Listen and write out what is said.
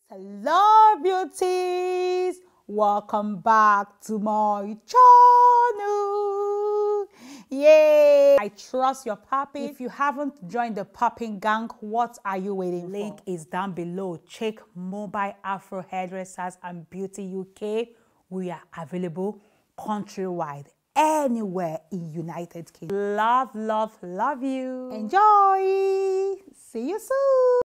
Hello beauties, welcome back to my channel. Yay! I trust you're popping. If you haven't joined the popping gang, what are you waiting for? Link is down below. Check Mobile Afro Hairdressers and Beauty UK. We are available countrywide, anywhere in United Kingdom. Love, love, love you. Enjoy. See you soon.